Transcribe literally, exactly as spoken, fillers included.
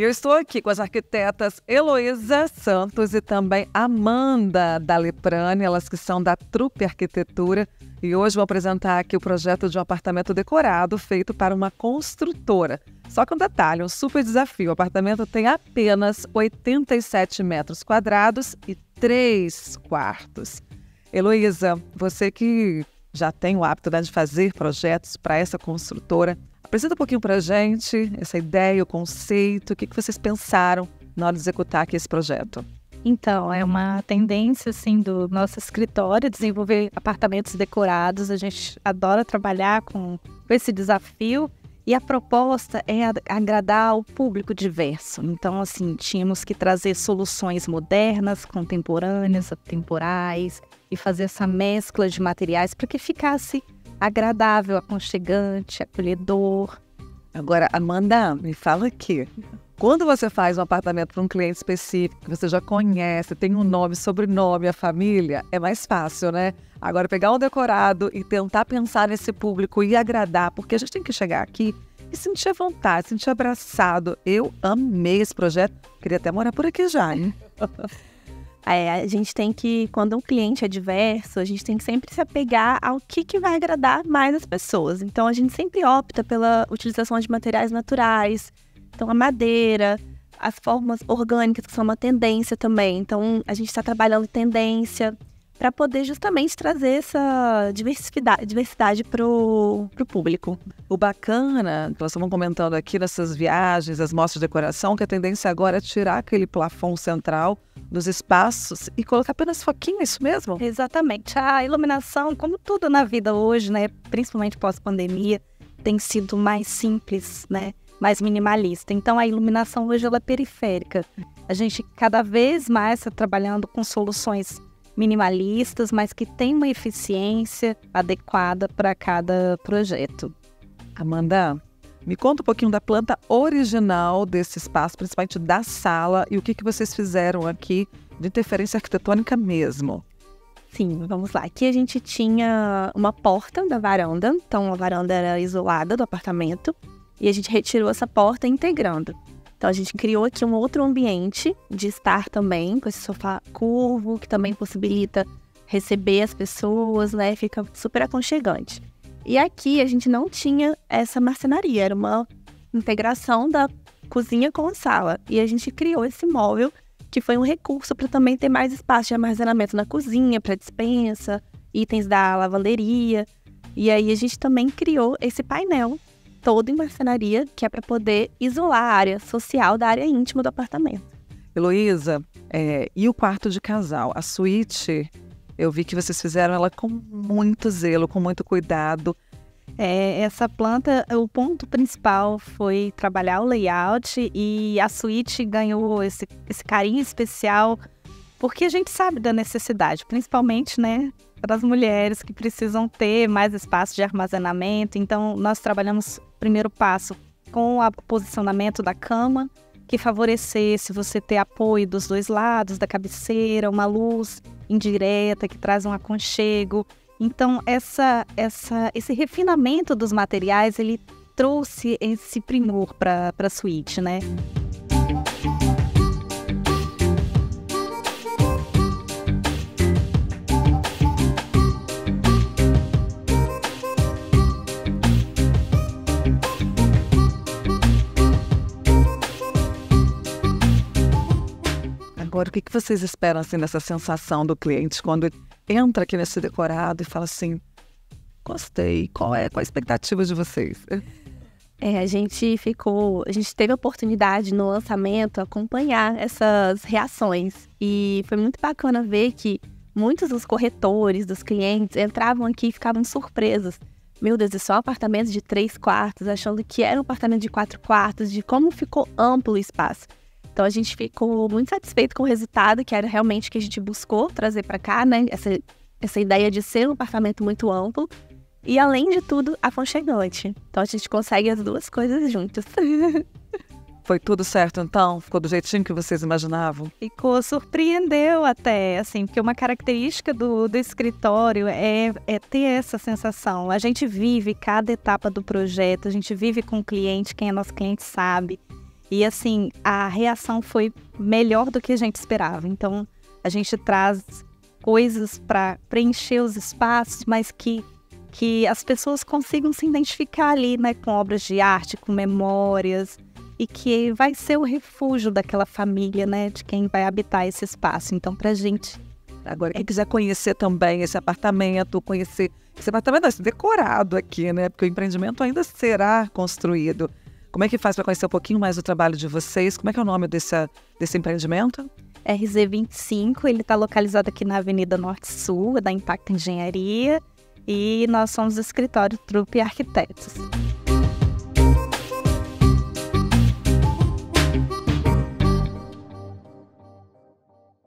E eu estou aqui com as arquitetas Heloísa Santos e também Amanda Daleprani, elas que são da Trupe Arquitetura. E hoje vou apresentar aqui o projeto de um apartamento decorado feito para uma construtora. Só que um detalhe, um super desafio. O apartamento tem apenas oitenta e sete metros quadrados e três quartos. Heloísa, você que já tem o hábito, né, de fazer projetos para essa construtora, apresenta um pouquinho para a gente essa ideia, o conceito, o que, que vocês pensaram na hora de executar aqui esse projeto. Então, é uma tendência, assim, do nosso escritório desenvolver apartamentos decorados. A gente adora trabalhar com, com esse desafio e a proposta é agradar o público diverso. Então, assim, tínhamos que trazer soluções modernas, contemporâneas, atemporais e fazer essa mescla de materiais para que ficasse agradável, aconchegante, acolhedor. Agora, Amanda, me fala aqui. Quando você faz um apartamento para um cliente específico, que você já conhece, tem um nome, sobrenome, a família, é mais fácil, né? Agora, pegar um decorado e tentar pensar nesse público e agradar, porque a gente tem que chegar aqui e sentir a vontade, sentir abraçado. Eu amei esse projeto, queria até morar por aqui já, hein? É, a gente tem que, quando um cliente é diverso, a gente tem que sempre se apegar ao que, que vai agradar mais as pessoas. Então, a gente sempre opta pela utilização de materiais naturais. Então, a madeira, as formas orgânicas, que são uma tendência também. Então, a gente está trabalhando tendência para poder justamente trazer essa diversidade, diversidade para o público. O bacana, que nós estamos comentando aqui nessas viagens, as mostras de decoração, que a tendência agora é tirar aquele plafond central dos espaços e colocar apenas foquinho, é isso mesmo? Exatamente. A iluminação, como tudo na vida hoje, né, principalmente pós-pandemia, tem sido mais simples, né? Mais minimalista. Então, a iluminação hoje ela é periférica. A gente cada vez mais está trabalhando com soluções minimalistas, mas que tem uma eficiência adequada para cada projeto. Amanda, me conta um pouquinho da planta original desse espaço, principalmente da sala, e o que, que vocês fizeram aqui de interferência arquitetônica mesmo. Sim, vamos lá. Aqui a gente tinha uma porta da varanda, então a varanda era isolada do apartamento, e a gente retirou essa porta integrando. Então, a gente criou aqui um outro ambiente de estar também, com esse sofá curvo, que também possibilita receber as pessoas, né? Fica super aconchegante. E aqui a gente não tinha essa marcenaria, era uma integração da cozinha com a sala. E a gente criou esse móvel, que foi um recurso para também ter mais espaço de armazenamento na cozinha, para dispensa, itens da lavanderia. E aí a gente também criou esse painel todo em marcenaria, que é para poder isolar a área social da área íntima do apartamento. Heloísa, é, e o quarto de casal? A suíte, eu vi que vocês fizeram ela com muito zelo, com muito cuidado. É, essa planta, o ponto principal foi trabalhar o layout, e a suíte ganhou esse, esse carinho especial, porque a gente sabe da necessidade, principalmente, né, para as mulheres que precisam ter mais espaço de armazenamento. Então, nós trabalhamos, primeiro passo, com o posicionamento da cama, que favorecesse você ter apoio dos dois lados da cabeceira, uma luz indireta que traz um aconchego. Então, essa, essa, esse refinamento dos materiais, ele trouxe esse primor para a suíte, né? Agora, o que, que vocês esperam assim, dessa sensação do cliente quando entra aqui nesse decorado e fala assim, gostei, qual é, qual é a expectativa de vocês? É, a gente ficou, a gente teve a oportunidade no lançamento acompanhar essas reações, e foi muito bacana ver que muitos dos corretores, dos clientes, entravam aqui e ficavam surpresos. Meu Deus, é só um apartamento de três quartos, achando que era um apartamento de quatro quartos, de como ficou amplo o espaço. Então, a gente ficou muito satisfeito com o resultado, que era realmente o que a gente buscou trazer para cá, né? Essa, essa ideia de ser um apartamento muito amplo e, além de tudo, aconchegante. Então, a gente consegue as duas coisas juntas. Foi tudo certo, então? Ficou do jeitinho que vocês imaginavam? Ficou, surpreendeu até, assim, porque uma característica do, do escritório é, é ter essa sensação. A gente vive cada etapa do projeto, a gente vive com o cliente, quem é nosso cliente sabe. E assim, a reação foi melhor do que a gente esperava. Então, a gente traz coisas para preencher os espaços, mas que, que as pessoas consigam se identificar ali, né, com obras de arte, com memórias, e que vai ser o refúgio daquela família, né, de quem vai habitar esse espaço. Então, para a gente... Agora, quem quiser conhecer também esse apartamento, conhecer esse apartamento assim, decorado aqui, né, porque o empreendimento ainda será construído. Como é que faz para conhecer um pouquinho mais do trabalho de vocês? Como é que é o nome desse, desse empreendimento? R Z vinte e cinco, ele está localizado aqui na Avenida Norte-Sul, da Impacto Engenharia, e nós somos o escritório Trupe Arquitetos.